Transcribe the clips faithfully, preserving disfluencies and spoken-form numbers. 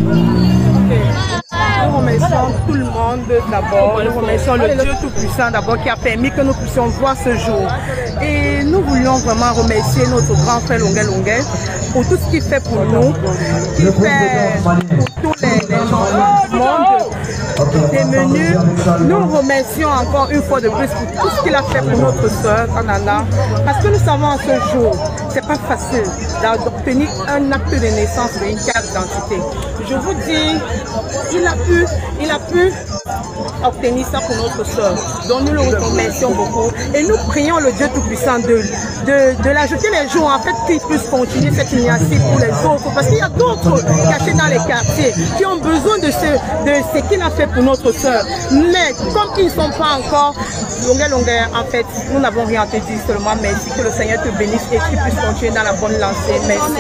Nous remercions tout le monde d'abord, nous remercions le Dieu Tout-Puissant d'abord qui a permis que nous puissions voir ce jour. Et nous voulions vraiment remercier notre grand frère Longuet Longuet pour tout ce qu'il fait pour nous, qu'il fait pour tous les, les gens du monde démunis. Nous remercions encore une fois de plus pour tout ce qu'il a fait pour notre soeur Nana, parce que nous savons en ce jour, c'est pas facile d'obtenir un acte de naissance et une carte d'identité. Je vous dis, il a pu, il a pu obtenir ça pour notre soeur. Donc nous le remercions beaucoup et nous prions le Dieu Tout-Puissant de, de, de l'ajouter les jours, en fait, qu'il puisse continuer cette initiative pour les autres, parce qu'il y a d'autres cachés dans les quartiers qui ont besoin de ce, de ce qu'il a fait pour notre soeur. Mais comme ils ne sont pas encore longueur, longueur, en fait, nous n'avons rien à te dire, seulement merci, que le Seigneur te bénisse et qu'il puisse continuer dans la bonne lancée. Merci.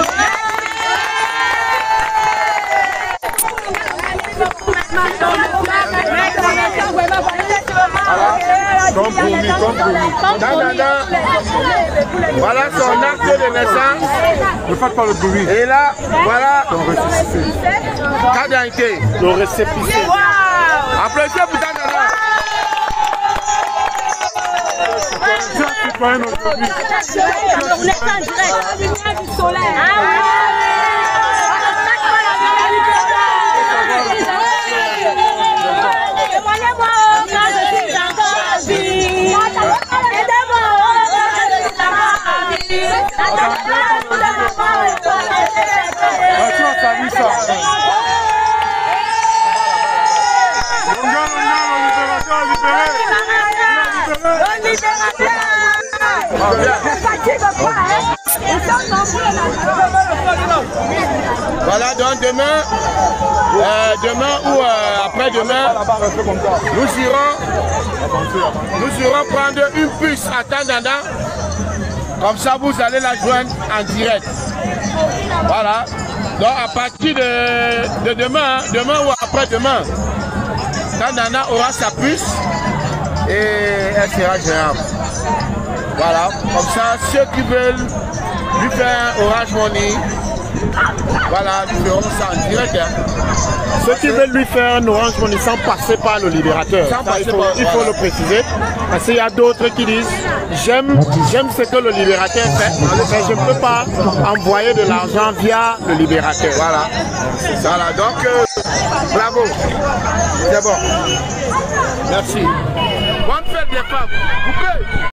Comme promis, comme promis. Nana, voilà son acte de naissance. Ne faites pas le bruit. Et là, voilà ton récépissé. carte d'identité. Le récépissé. Applaudissez pour Nana. C'est un citoyen aujourd'hui. On est en direct, la lumière du soleil. Voilà, donc demain, euh, demain ou euh, après-demain, nous irons, nous irons prendre une puce à Tandana. Comme ça, vous allez la joindre en direct. Voilà. Donc à partir de, de demain, demain ou après-demain, Tandana aura sa puce et elle sera gérable. Voilà. Comme ça, ceux qui veulent lui faire un Orange Money, voilà, nous ferons ça en direct. Hein. Ceux qui veulent lui faire un Orange Money sans passer par le libérateur, Sans ça, il faut, par, il faut voilà. le préciser. Parce qu'il y a d'autres qui disent j'aime j'aime ce que le libérateur fait, mais je ne peux pas envoyer de l'argent via le libérateur. Voilà. Voilà. Donc, euh, bravo. C'est bon. Merci. Bonne fête les femmes. Vous pouvez